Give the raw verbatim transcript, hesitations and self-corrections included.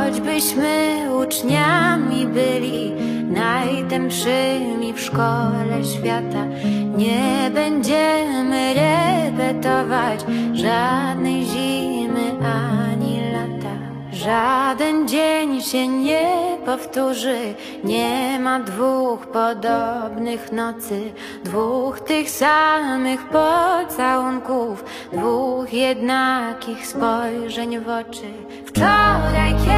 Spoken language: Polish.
Choćbyśmy uczniami byli najtępszymi w szkole świata, nie będziemy repetować żadnej zimy ani lata. Żaden dzień się nie powtórzy, nie ma dwóch podobnych nocy, dwóch tych samych pocałunków, dwóch jednakich spojrzeń w oczy. Wczoraj,